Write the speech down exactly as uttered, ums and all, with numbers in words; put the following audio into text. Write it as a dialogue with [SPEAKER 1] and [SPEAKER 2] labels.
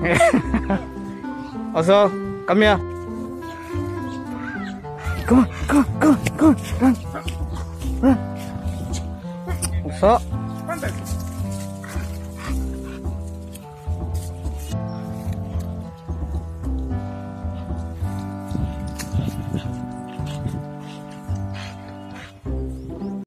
[SPEAKER 1] Also, come here. Come on, come on, come on, come on, run, run. So.